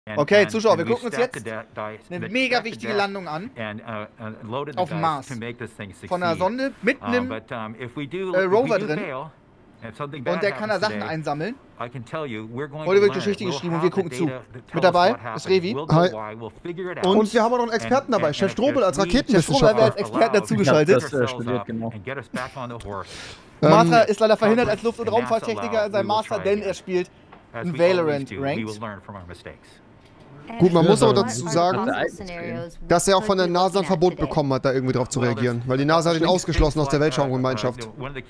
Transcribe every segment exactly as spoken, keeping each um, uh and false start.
Okay, Zuschauer, wir gucken uns jetzt eine mega wichtige Landung an. Auf dem Mars. Von einer Sonde mit einem äh, Rover drin. Und der kann da Sachen einsammeln. Heute wird Geschichte geschrieben und wir gucken zu. Mit dabei ist Revi. Hi. Und wir haben auch noch einen Experten dabei, Chef Strobel als Raketenwissenschaftler. Chef Strobel als Experten dazugeschaltet. Das äh, studiert, genau. Sumatra ist leider verhindert als Luft- und Raumfahrttechniker in seinem Master, denn er spielt in Valorant Ranked. Gut, man muss aber dazu sagen, dass er auch von der NASA ein Verbot bekommen hat, da irgendwie drauf zu reagieren. Weil die NASA hat ihn ausgeschlossen aus der Weltraumgemeinschaft.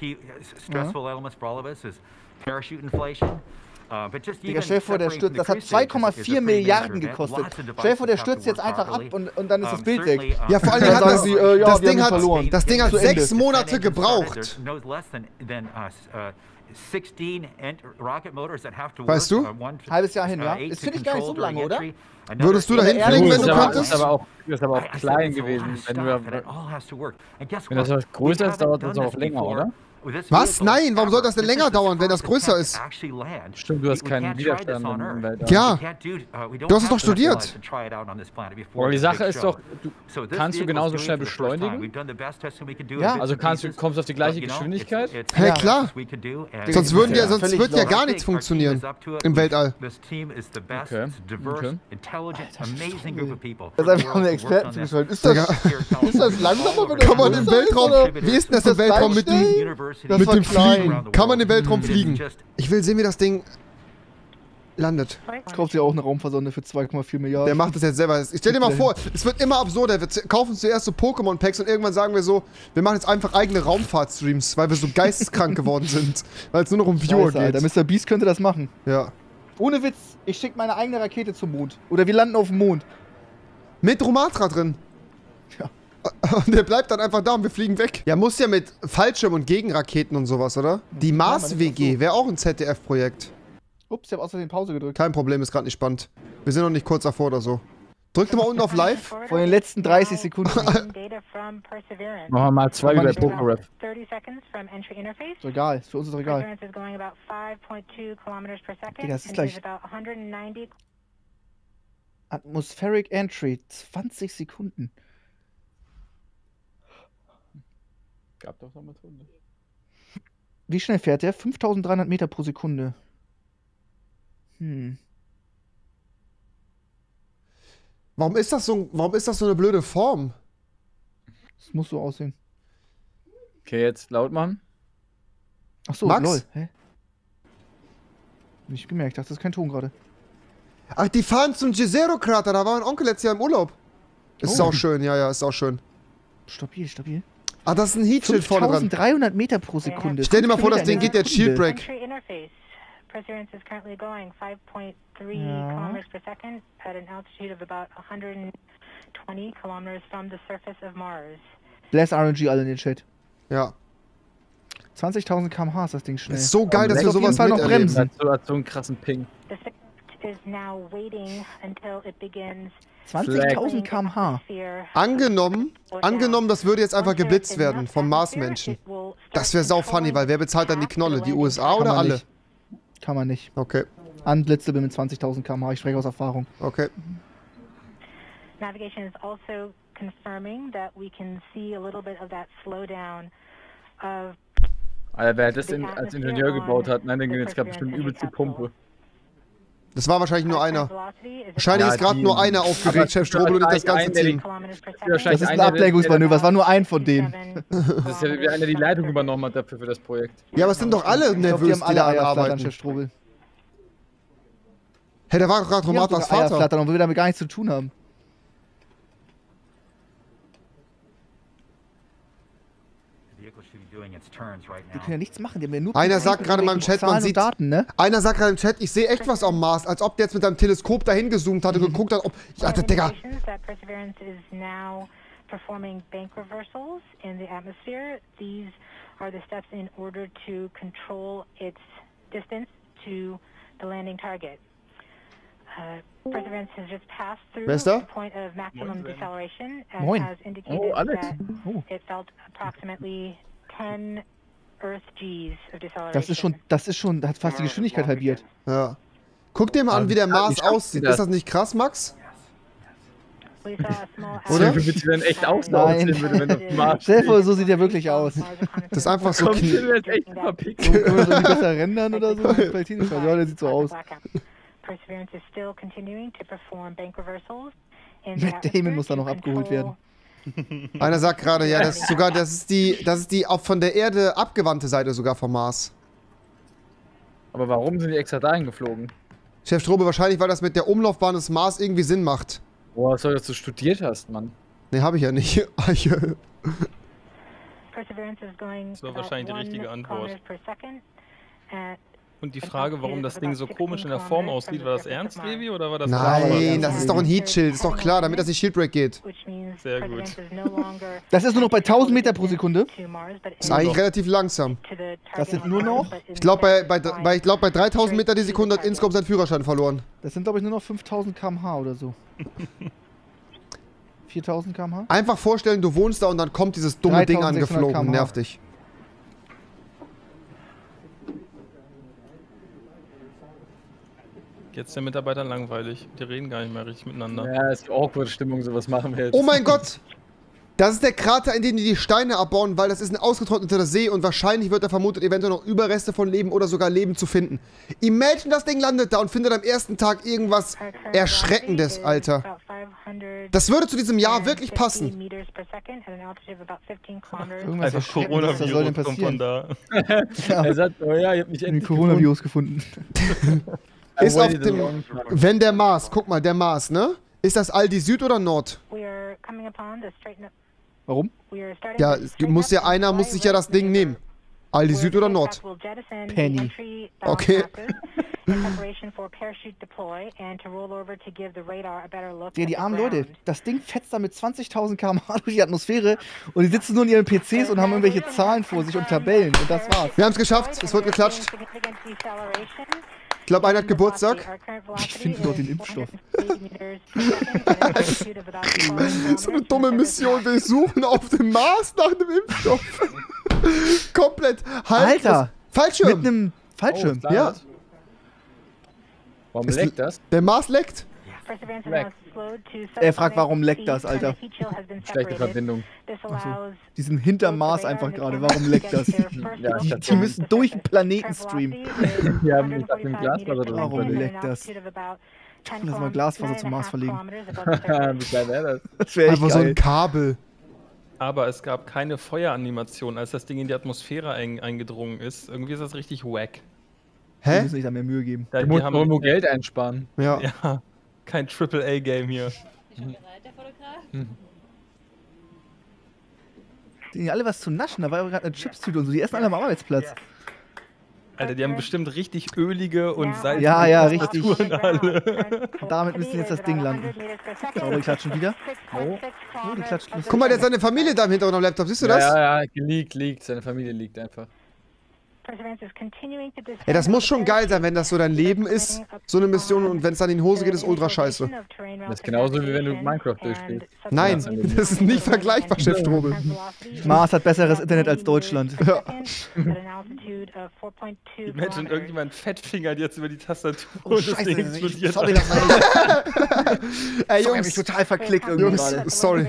Digga, stell dir vor, der stürzt. Das hat zwei Komma vier Milliarden gekostet. Stell dir vor, der stürzt jetzt einfach ab und, und dann ist das Bild weg. Ja, vor allem hat das, äh, ja, das, Ding hat, das Ding hat sechs Monate gebraucht. Weißt du? Halbes Jahr hin, ja? Ist finde ich gar nicht so lange, oder? Würdest du da hinfliegen, wenn du könntest? Das ist aber auch, das ist aber auch klein gewesen. Wenn, du, wenn das was größer ist, dauert das auch länger, oder? Was? Nein, warum soll das denn länger dauern, wenn das größer ist? Stimmt, du hast keinen Widerstand im Weltall. Ja, du hast es doch studiert. Aber die Sache ist doch, du, kannst du genauso schnell beschleunigen? Ja. Also kannst du, kommst du auf die gleiche Geschwindigkeit? Hey, klar. Sonst, würden ja, sonst wird ja gar nichts funktionieren im Weltall. Okay. Okay. Das ist einfach eine Experten zugeschaltet. Ist das, ist das langsamer, wenn Kann man im Weltraum, wie ist denn das im Weltraum mit dem, mit dem Fliegen? Kann man im Weltraum fliegen? Ich will sehen, wie das Ding landet. Ich kaufe dir auch eine Raumfahrsonde für zwei Komma vier Milliarden. Der macht das jetzt selber. Ich stell dir mal vor, es wird immer absurder. Wir kaufen zuerst so Pokémon-Packs und irgendwann sagen wir so, wir machen jetzt einfach eigene Raumfahrt-Streams, weil wir so geisteskrank geworden sind. Weil es nur noch um Viewer geht. Der Mister Beast könnte das machen. Ja. Ohne Witz, ich schicke meine eigene Rakete zum Mond. Oder wir landen auf dem Mond. Mit Romatra drin. Ja. Und der bleibt dann einfach da und wir fliegen weg. Ja, muss ja mit Fallschirm und Gegenraketen und sowas, oder? Die Mars-W G wäre auch ein Z D F-Projekt. Ups, ich habe außerdem Pause gedrückt. Kein Problem, ist gerade nicht spannend. Wir sind noch nicht kurz davor oder so. Drück doch mal unten auf Live. Vor den letzten dreißig Sekunden. Machen wir mal zwei über PokerRap. Ist egal, ist für uns ist doch egal. Digga, das ist gleich. Atmospheric Entry, zwanzig Sekunden. Gab doch noch mal Stunde. Wie schnell fährt der? fünftausenddreihundert Meter pro Sekunde. Hm. Warum ist das so, warum ist das so eine blöde Form? Das muss so aussehen. Okay, jetzt laut machen. Achso, Max? lol. Hä? Nicht gemerkt, das ist kein Ton gerade. Ach, die fahren zum Jezero-Krater, da war mein Onkel letztes Jahr im Urlaub. Ist Oh. auch schön, ja, ja, ist auch schön. Stabil, stabil. Ah, das ist ein Heatschild vorne dran. fünftausenddreihundert Meter pro Sekunde. Stell dir mal vor, das Ding Kilometer geht jetzt Shield Break. Perseverance is currently going five point three Ja. kilometers per second at an altitude of about one hundred twenty kilometers from the surface of Mars. Bless R N G alle in den Chat. Ja. zwanzigtausend Kilometer pro Stunde ist das Ding schnell. Ist so geil, dass wir auf jeden sowas Fall noch miterleben. bremsen. Hat so, hat so einen krassen Ping. The ship is now waiting until it begins zwanzigtausend Kilometer pro Stunde. atmosphere. Angenommen, angenommen, das würde jetzt einfach geblitzt werden vom Marsmenschen. Das wäre sau funny, weil wer bezahlt dann die Knolle? Die U S A Kann oder man alle? nicht. Kann man nicht. Okay, Anblitze bin mit zwanzigtausend Kilometer pro Stunde. Ich spreche aus Erfahrung. okay. Navigation is also confirming that we can see a little bit of that slowdown of Alter, wer das in, als Ingenieur gebaut hat, nein, den jetzt gerade bestimmt übelst die Pumpe. Das war wahrscheinlich nur einer. Wahrscheinlich Ja, ist gerade die- nur einer aufgeregt, Chef Strobel, und nicht das ganze Team. Das ist ein Ablenkungsmanöver. Es war nur ein von denen. Das ist ja wie einer die Leitung übernommen hat dafür für das Projekt. Ja, aber es sind doch alle Ich glaub, die nervös, haben die da alle alle Eierflattern, arbeiten. Chef Strobel. Hey, da war doch gerade Die haben Romatras sogar Vater. Eierflattern, obwohl wir damit gar nichts zu tun haben. Die können ja nichts machen, die haben ja nur Einer Prinzipien sagt gerade in meinem wegen Chat, Zahlen man und sieht, Daten, ne? einer sagt gerade im Chat, ich sehe echt was am Mars, als ob der jetzt mit seinem Teleskop dahin gezoomt hat und geguckt hat, ob... Ich dachte, Digga, Indications that Perseverance is now performing bank reversals in the atmosphere. These are the steps in order to control its distance to the landing target. Uh, Perseverance has just passed through Wer ist da? the point of maximum deceleration and Moin. has indicated Oh, Alex. that Oh. it felt approximately ten Earth Gs of deceleration. Das ist schon, das ist schon, hat fast die Geschwindigkeit halbiert. ja. Guck dir mal an, wie der Mars aussieht. Ist das nicht krass, Max? Oder? Wie die dann echt aussehen würde, wenn das Mars Stell dir vor, so sieht er wirklich aus. Das ist einfach so knie. Echt Können wir so besser rendern oder so? Ja, der sieht so aus. Matt Damon muss da noch abgeholt werden. Einer sagt gerade, ja, das ist sogar, das ist die, das ist die auch von der Erde abgewandte Seite sogar vom Mars. Aber warum sind die extra dahin geflogen? Chef Strobe, wahrscheinlich, weil das mit der Umlaufbahn des Mars irgendwie Sinn macht. Boah, was soll das, du studiert hast, Mann? Ne, habe ich ja nicht. Das war wahrscheinlich die richtige Antwort. Und die Frage, warum das Ding so komisch in der Form aussieht, war das ernst, Levi, oder war das... Nein, das ist doch ein Heatschild, ist doch klar, damit das nicht Shieldbreak geht. Sehr gut. Das ist nur noch bei tausend Meter pro Sekunde? Das ist eigentlich relativ langsam. Das sind nur noch? Ich glaube, bei, bei, bei, ich glaub, bei dreitausend Meter die Sekunde hat Inscope seinen Führerschein verloren. Das sind, glaube ich, nur noch fünftausend Kilometer pro Stunde oder so. viertausend Kilometer pro Stunde? Einfach vorstellen, du wohnst da und dann kommt dieses dumme Ding angeflogen und nervt dich. Jetzt der Mitarbeiter langweilig. Die reden gar nicht mehr richtig miteinander. Ja, ist die awkward Stimmung, sowas machen wir jetzt. Oh mein Gott! Das ist der Krater, in dem die die Steine abbauen, weil das ist ein ausgetrockneter See und wahrscheinlich wird er vermutet, eventuell noch Überreste von Leben oder sogar Leben zu finden. Imagine, das Ding landet da und findet am ersten Tag irgendwas Erschreckendes, Alter. Das würde zu diesem Jahr wirklich passen. Irgendwas Einfach Coronavirus kommt von da. Ja. Er sagt, oh ja, ich hab mich endlich Coronavirus gefunden. Ist auf dem, wenn der Mars, guck mal, der Mars, ne? Ist das Aldi Süd oder Nord? Warum? Ja, muss ja einer muss sich ja das Ding nehmen. Aldi Süd oder Nord? Penny. Okay. Ja, die armen Leute, das Ding fetzt da mit zwanzigtausend Kilometer pro Stunde durch die Atmosphäre und die sitzen nur in ihren P Cs und haben irgendwelche Zahlen vor sich und Tabellen und das war's. Wir haben es geschafft, es wird geklatscht. Ich glaube, einer hat Geburtstag. Ich finde dort den Impfstoff. So eine dumme Mission, wir suchen auf dem Mars nach einem Impfstoff. Komplett halb. Alter! Fallschirm! Mit einem Fallschirm, oh, ja. Warum leckt das? Der Mars leckt. Leck. Er fragt, warum leckt das, Alter? Schlechte Verbindung. Achso. Die sind hinterm Mars einfach gerade, warum leckt das? Ja, die, die müssen durch den Planeten streamen. Die haben mit dem Glasfaser drin. Warum leckt das? Lass mal Glasfaser zum Mars verlegen. Wie klein wäre das? Das wäre einfach so ein Kabel. Aber es gab keine Feueranimation, als das Ding in die Atmosphäre ein eingedrungen ist. Irgendwie ist das richtig wack. Hä? Die müssen sich da mehr Mühe geben. Ja, die, die haben nur Geld einsparen. Ja. ja. Kein Triple A Game hier. Ist schon bereit, der Fotograf? Hm. Die haben ja alle was zu naschen, da war ja gerade eine Chipstüte und so, die essen alle am Arbeitsplatz. Alter, die haben bestimmt richtig ölige und salzige ja, ja, richtig. alle. Damit müssen jetzt das Ding landen. Sauber, die klatschen wieder. Oh, oh die klatscht lustig. Guck mal, der hat seine Familie da im Hintergrund am Laptop, siehst du das? Ja, ja, ja, liegt, liegt. Seine Familie liegt einfach. Ey, das muss schon geil sein, wenn das so dein Leben ist, so eine Mission, und wenn es dann in die Hose geht, ist ultra scheiße. Das ist genauso, wie wenn du Minecraft durchspielst. Nein, das ist nicht vergleichbar, Chef Strobel. Mars hat besseres Internet als Deutschland. Ja. Imagine, irgendjemand fettfingert jetzt über die Tastatur oh, und das Ding explodiert. Sorry, das war ich. Ey, Jungs, ich total verklickt irgendwie gerade. Sorry.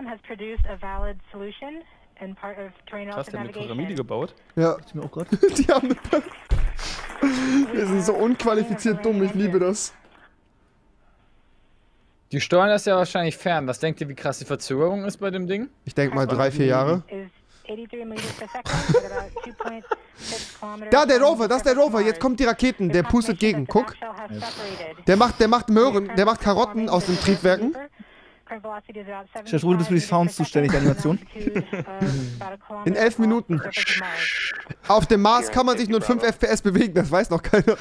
Krass, der hat eine Pyramide gebaut. Ja. Ich mir auch grad. Die haben eine Wir sind so unqualifiziert dumm, ich liebe das. Die steuern das ja wahrscheinlich fern. Was denkt ihr, wie krass die Verzögerung ist bei dem Ding? Ich denke mal drei, vier Jahre. Da, der Rover, das ist der Rover. Jetzt kommt die Raketen, der pustet gegen. Guck. Der macht, der macht Möhren, der macht Karotten aus den Triebwerken. Chef, du bist für die Sounds zuständig, die Animation. In elf Minuten. Auf dem Mars kann man sich nur in fünf F P S bewegen, das weiß noch keiner.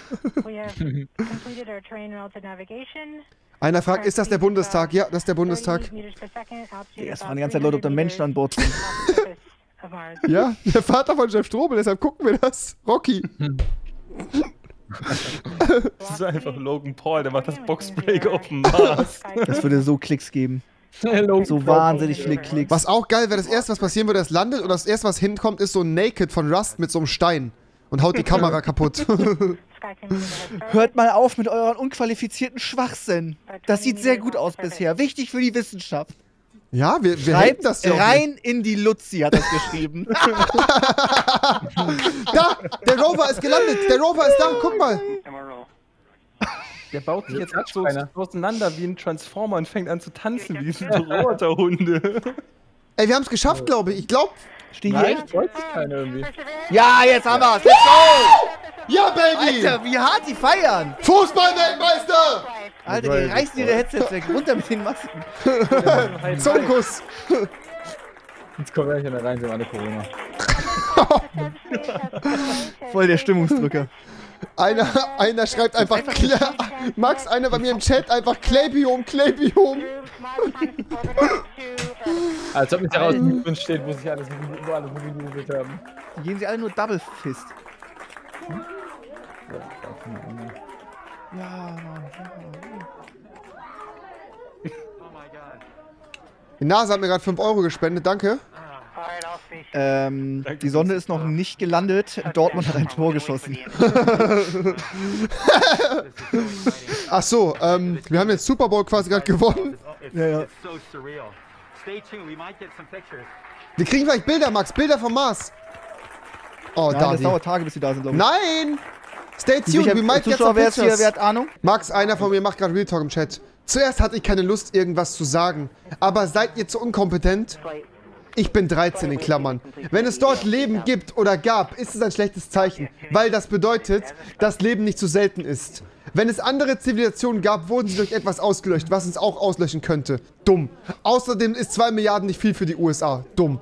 Einer fragt, ist das der Bundestag? Ja, das ist der Bundestag. Es waren die ganze Zeit Leute, ob da Menschen an Bord sind. Ja, der Vater von Chef Strobel, deshalb gucken wir das. Rocky. Das ist einfach Logan Paul, der macht das Boxbreak auf dem Mars. Das würde so Klicks geben. So wahnsinnig viele Klicks. Was auch geil wäre, das erste, was passieren würde, es landet, und das erste, was hinkommt, ist so ein Naked von Rust mit so einem Stein und haut die Kamera kaputt. Hört mal auf mit euren unqualifizierten Schwachsinn. Das sieht sehr gut aus bisher. Wichtig für die Wissenschaft. Ja, wir, wir Schreibt das ja rein in die Luzi, hat das geschrieben. Da, der Rover ist gelandet. Der Rover ist da. Guck mal. Der baut sich jetzt so auseinander wie ein Transformer und fängt an zu tanzen wie diese Roboterhunde. Ey, wir haben es geschafft, glaube ich. Ich glaube... Stehen hier echt freut sich keiner irgendwie. Ja, jetzt haben wir's. Let's go! Ja, Baby! Alter, wie hart die feiern! Fußball-Weltmeister! Alter, die reißen ihre Headsets weg. Runter mit den Masken. Zungenkuss. Jetzt kommen wir gleich in der rein, wir haben alle Corona. Voll der Stimmungsdrücker. Einer, einer schreibt einfach, einfach Max, einer bei mir im Chat einfach Klebium, Klebium. Als ob nicht daraus drin steht, wo sich alles, wo alles mobilisiert haben. Die gehen sie alle nur Double Fist. Hm? Ja, ja. Die NASA hat mir gerade fünf Euro gespendet, danke. Ähm, die Sonde ist noch nicht gelandet. Dortmund hat ein Tor geschossen. Ach so, ähm, wir haben jetzt Super Bowl quasi gerade gewonnen. Ja, ja. Wir kriegen vielleicht Bilder, Max, Bilder vom Mars. Oh, Nein, da. Das dauert Tage, bis sie da sind, glaube ich. Nein! Stay tuned, we might get some pictures. Wer, wer hat Ahnung? Max, einer von mir macht gerade Real Talk im Chat. Zuerst hatte ich keine Lust, irgendwas zu sagen. Aber seid ihr zu unkompetent? Ich bin dreizehn in Klammern. Wenn es dort Leben gibt oder gab, ist es ein schlechtes Zeichen, weil das bedeutet, dass Leben nicht so selten ist. Wenn es andere Zivilisationen gab, wurden sie durch etwas ausgelöscht, was uns auch auslöschen könnte. Dumm. Außerdem ist zwei Milliarden nicht viel für die U S A. Dumm.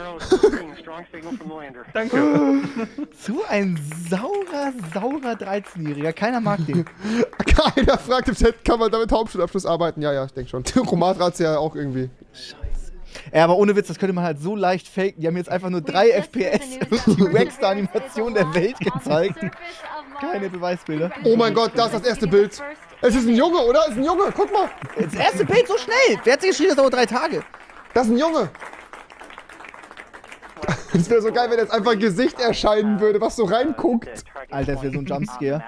Danke. So ein saurer, saurer dreizehnjähriger. Keiner mag den. Keiner fragt im Chat, kann man damit Hauptschulabschluss arbeiten? Ja, ja, ich denke schon. Romatra hat's ja auch irgendwie. Scheiße. Ja, aber ohne Witz, das könnte man halt so leicht faken. Die haben jetzt einfach nur drei F P S die wackste Animation der Welt gezeigt. Keine Beweisbilder. Oh mein Gott, da ist das erste Bild. Es ist ein Junge, oder? Es ist ein Junge, guck mal. Das erste Bild so schnell. Wer hat sich geschrieben, das dauert drei Tage? Das ist ein Junge. Es wäre so geil, wenn jetzt einfach ein Gesicht erscheinen würde, was so reinguckt. Alter, das wäre so ein Jumpscare.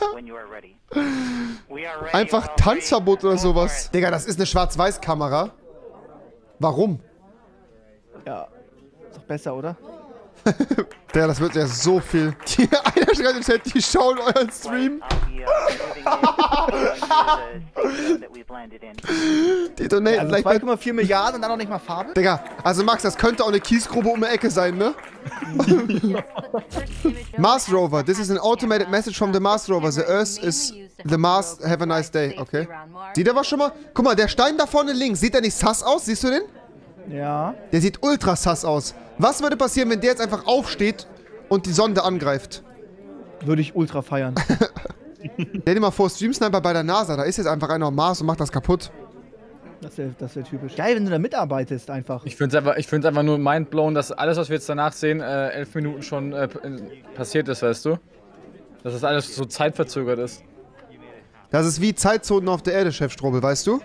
Einfach Tanzverbot oder sowas. Digga, das ist eine Schwarz-Weiß-Kamera. Warum? Ja, ist doch besser, oder? Digga, das wird ja so viel. Die, einer schreibt im Chat, die schauen euren Stream. Die donaten also zwei Komma vier Milliarden und dann noch nicht mal Farbe? Digga, also Max, das könnte auch eine Kiesgrube um die Ecke sein, ne? Mars Rover, this is an automated message from the Mars Rover. The Earth is the Mars, have a nice day. Okay. Sieht er was schon mal? Guck mal, der Stein da vorne links, sieht der nicht sass aus? Siehst du den? Ja. Der sieht ultra sass aus. Was würde passieren, wenn der jetzt einfach aufsteht und die Sonde angreift? Würde ich ultra feiern. Stell dir mal vor, Stream Sniper bei der NASA, da ist jetzt einfach einer auf Mars und macht das kaputt. Das wäre das wär typisch. Geil, wenn du da mitarbeitest einfach. Ich finde es einfach, ich find's einfach nur mindblown, dass alles, was wir jetzt danach sehen, äh, elf Minuten schon äh, passiert ist, weißt du? Dass das alles so zeitverzögert ist. Das ist wie Zeitzonen auf der Erde, Chef Strobel, weißt du?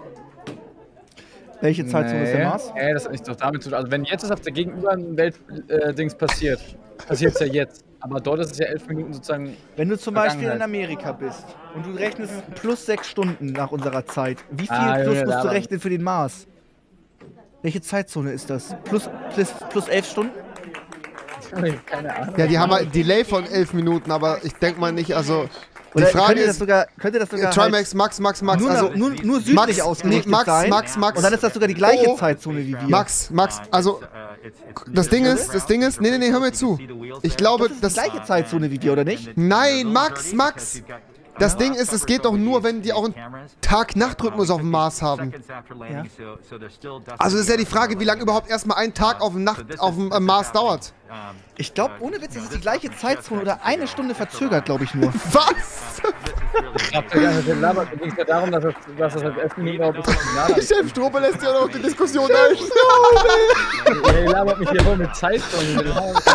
Welche Zeitzone nee. ist der Mars? Nee, das ist nicht doch damit zu tun. Also wenn jetzt ist auf der gegenüberliegenden Welt-Dings äh, passiert, passiert es ja jetzt. Aber dort ist es ja elf Minuten sozusagen. Wenn du zum Beispiel in Amerika bist und du rechnest plus sechs Stunden nach unserer Zeit, wie viel ah, plus ja, musst du rechnen für den Mars? Welche Zeitzone ist das? Plus, plus, plus elf Stunden? Keine Ahnung. Ja, die haben halt ein Delay von elf Minuten, aber ich denke mal nicht, also. Die Oder Frage könnte ist, das sogar, könnte das sogar Trimax, halt Max, Max, Max, nur, also nur, nur südlich Max, ausgerichtet nee, Max, sein. Max, Max. Und dann ist das sogar die gleiche oh. Zeitzone wie wir. Max, Max, also das Ding ist, das Ding ist, nee, nee, nee, hör mir zu. Ich glaube, das ist die gleiche Zeitzone wie wir, oder nicht? Nein, Max, Max. Das Ding ist, es geht doch nur, wenn die auch einen Tag-Nacht-Rhythmus auf dem Mars haben. Ja. Also das ist ja die Frage, wie lange überhaupt erstmal ein Tag auf dem, Nacht, auf dem äh, Mars dauert. Ich glaube, ohne Witz, ist es die gleiche Zeitzone oder eine Stunde verzögert, glaube ich nur. Was? Ich glaube, da ging es ja darum, dass das, dass das halt elf Minuten dauert, bis das Finale ist. Chef Strobel lässt ja noch die Diskussion ein. Ja, ihr labert mich hier wohl mit Zeitzonen.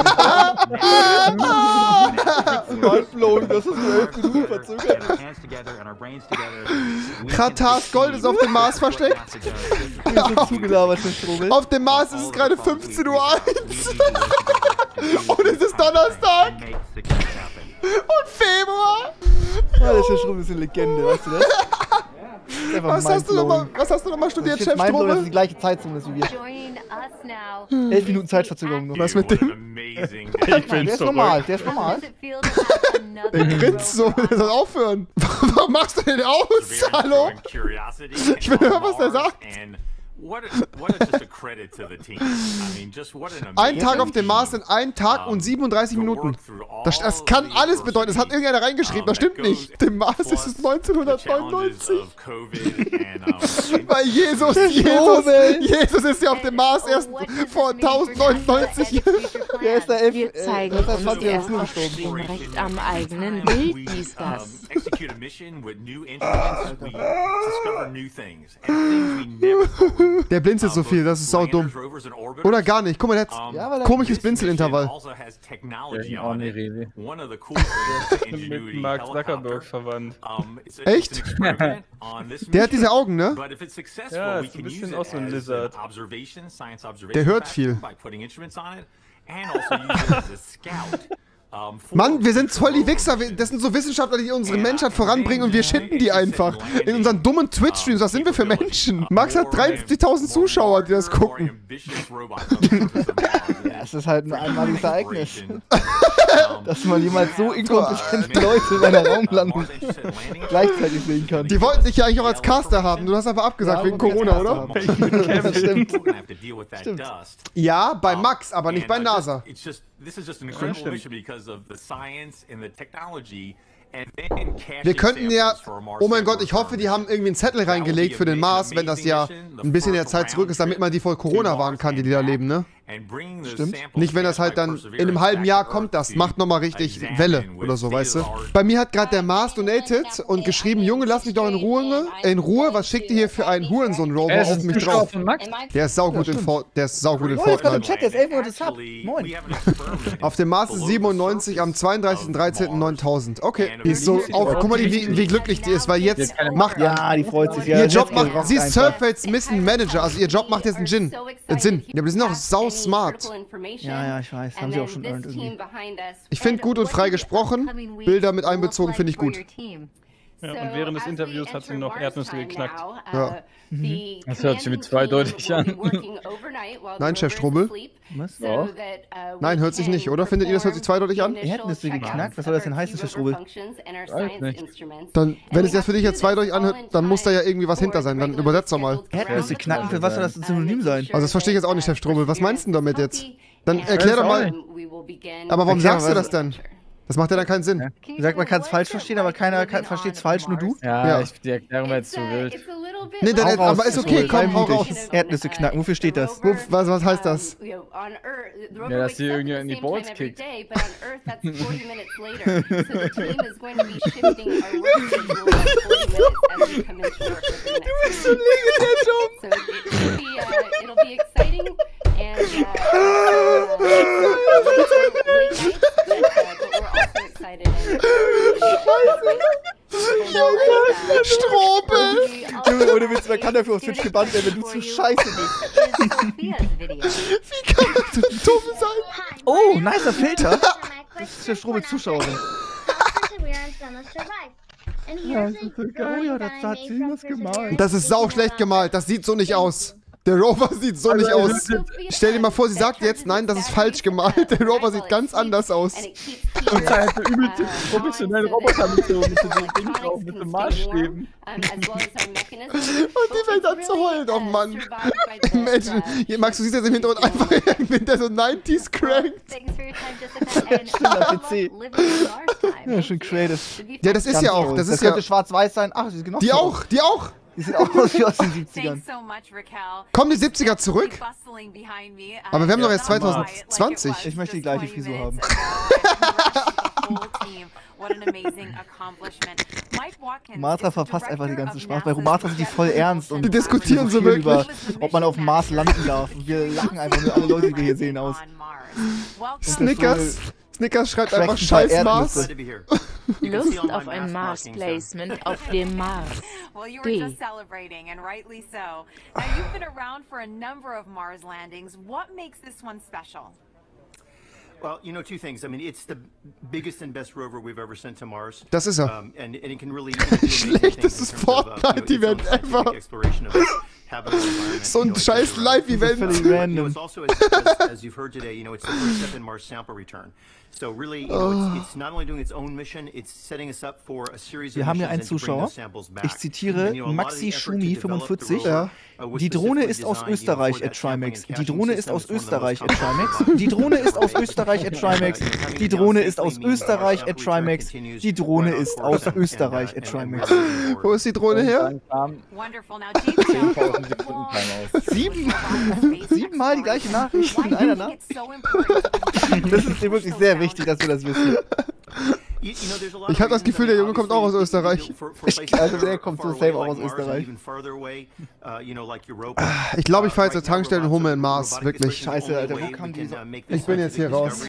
Mindblown, das ist nur elf Minuten verzögert. Katars Gold ist auf dem Mars versteckt. Zugelabert, Chef Strobel. Auf dem Mars ist es gerade fünfzehn Uhr eins. Und es ist Donnerstag. Und Februar! Ja, der Chefstrobel ist eine Legende, weißt du das? das was, hast du noch mal, was hast du nochmal studiert, Chefstrobel? Das ist die gleiche Zeitzone wie wir. Elf Minuten Zeitverzögerung noch. Was mit dem? Ich bin der ist normal, der ist normal. Der grinst so, der soll aufhören. Warum machst du den aus? Hallo? Ich will hören, was der sagt. Ein Tag auf dem Mars in einem Tag und siebenunddreißig Minuten. Das, das kann alles bedeuten. Das hat irgendeiner reingeschrieben. Das stimmt nicht. Dem Mars ist es neunzehnhundertneunundneunzig. Weil Jesus, Jesus, Jesus ist ja auf dem Mars erst vor tausendneunundneunzig. Der ist da elf, Wir zeigen äh, uns erst direkt am eigenen Bild, dies das. Der blinzelt so viel, das ist sau dumm. Oder gar nicht. Guck mal, der hat ja, komisches Blinzelintervall. Ja, mit Mark Zuckerberg verwandt. Echt? Der hat diese Augen, ne? Ja, ist ein bisschen auch so ein Lizard. Der hört viel. Mann, wir sind voll die Wichser. Das sind so Wissenschaftler, die unsere Menschheit voranbringen und wir schinden die einfach. In unseren dummen Twitch-Streams. Was sind wir für Menschen? Max hat dreiundsiebzigtausend Zuschauer, die das gucken. Das ist halt ein einmaliges Ereignis. Dass man jemals so inkompetente Leute in einer Raumlandung gleichzeitig sehen kann. Die wollten dich ja eigentlich auch als Caster haben. Du hast einfach abgesagt, ja, wegen Corona, oder? Das stimmt. Stimmt. Ja, bei Max, aber nicht bei NASA. Wir könnten ja, oh mein Gott, ich hoffe, die haben irgendwie einen Zettel reingelegt für den Mars, wenn das ja ein bisschen in der Zeit zurück ist, damit man die vor Corona warnen kann, die, die da leben, ne? Stimmt. Nicht, wenn das halt dann in einem halben Jahr kommt, das macht nochmal richtig Welle oder so, weißt du? Bei mir hat gerade der Mars donated und geschrieben, Junge, lass mich doch in Ruhe, in Ruhe, was schickt ihr hier für einen Hurensohn-Rover auf mich drauf? Der ist saugut in Fortnite. Der ist saugut in Fortnite. Der ist elf Monate Sub. Moin. Auf dem Mars ist siebenundneunzig, am zweiunddreißigsten dreizehnten neuntausend. Okay. Die ist so, auch, guck mal, wie, wie glücklich die ist, weil jetzt macht... Ja, die freut sich. Ja, ihr Job macht... Sie ist Surface Mission Manager, also ihr Job macht jetzt einen Gin. Äh, Sinn. Ja, aber die sind auch sau smart. Ja, ja, ich weiß. Haben sie auch schon irgendwie. Ich finde gut und frei gesprochen. Bilder mit einbezogen finde ich gut. Ja, und während des Interviews hat sie noch Erdnüsse geknackt. Ja. Mhm. Das hört sich mit zweideutig an. Nein, Chef Strobel. Was? Ja. Nein, hört sich nicht, oder? Findet ihr, das hört sich zweideutig an? Erdnüsse geknackt? Was soll das denn heißen, Chef Strobel? Weiß nicht. Dann, wenn es jetzt für dich jetzt zweideutig anhört, dann muss da ja irgendwie was hinter sein. Dann übersetzt doch mal. Erdnüsse knacken? Für was soll das ein Synonym sein? Also das verstehe ich jetzt auch nicht, Chef Strobel. Was meinst du damit jetzt? Dann erklär doch mal. Aber warum sagst du das denn? Das macht ja dann keinen Sinn. Du sagst, man kann es falsch verstehen, aber keiner versteht es falsch, nur du? Ja, ja. Ich, die Erklärung war jetzt zu wild. Nee, dann, aber ist okay, komm, hau raus. Erdnüsse knacken, wofür steht das? Was, was heißt das? Ja, dass die irgendwie in die Balls kickt. Du bist so legendär, John. Strobel! Junge, ohne Witz, man kann dafür auf Twitch gebannt werden, wenn du zu scheiße bist. Wie kann man so dumm sein? Oh, nicer Filter! Das ist der Strobel Zuschauerin. Ja, das ist so geil. Oh ja, das hat sie was gemalt. Das ist sau schlecht gemalt, das sieht so nicht aus. Der Rover sieht so nicht aus. Stell dir mal vor, sie sagt jetzt, nein, das ist falsch gemalt. Der Rover sieht ganz anders aus. Und da hat er übelst professionelle Roboter mit so mit dem Ding drauf, mit dem Maßstäben. Und die fängt an zu heulen, oh Mann. Imagine, Max, du siehst jetzt im Hintergrund einfach irgendwie, der so neunziger crankt. Stimmt, am P C. Ja, schon creative. Ja, das ist Ganz ja auch, toll. das ist das ja... könnte schwarz-weiß sein. Ach, die ist genau Die so. auch, die auch. Die sieht auch aus wie aus den siebzigern. Kommen die siebziger zurück? Aber wir haben doch jetzt zwanzig zwanzig. Ich möchte die gleiche Frisur haben. Matra verpasst einfach die ganze Spaß. Bei Rumatra sind die voll ernst und die diskutieren so wirklich über, ob man auf dem Mars landen darf. Und wir lachen einfach nur alle Leute, die wir hier sehen, aus. Snickers. Snickers schreibt einfach Scheiß Mars. Lust auf ein Mars-Placement auf dem Mars. Well, you were just celebrating, and rightly so. Now, you've been around for a number of Mars landings. What makes this one special? Well, you know, two things. I mean, it's the biggest and best rover we've ever sent to Mars. Das ist er. Um, and, and it can really schlechtestes Fortnite-Event ever. So ein scheiß Live-Event. Random. Also, as, as you've heard today, you know, it's the first step in Mars sample return. So really, you know, it's, it's not only doing its own mission, it's setting us up for a series of Wir haben ja einen Zuschauer. Ich zitiere Maxi Schumi fünfundvierzig. Ja. Die Drohne ist aus Österreich at Trimax. Die Drohne ist aus Österreich at Trimax. Die Drohne ist aus Österreich at Trimax. Die Drohne ist aus Österreich at Trimax. Die Drohne ist aus Österreich at Trimax. Wo ist die Drohne her? Sieben, siebenmal die gleiche Nachricht in einer Nacht. Das ist dir wirklich sehr wichtig, dass wir das wissen. Ich habe das Gefühl, der Junge kommt auch aus Österreich. Also der kommt so safe auch aus Österreich. Ich glaube, ich fahre jetzt zur Tankstelle und hole mir einen Mars. Wirklich. Scheiße, Alter, wo kam die so? Ich bin jetzt hier raus.